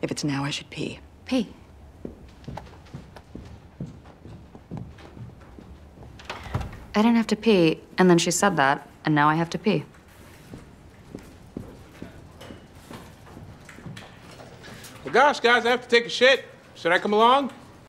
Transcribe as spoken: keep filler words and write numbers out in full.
If it's now, I should pee. Pee. I didn't have to pee, and then she said that, and now I have to pee. Well, gosh, guys, I have to take a shit. Should I come along?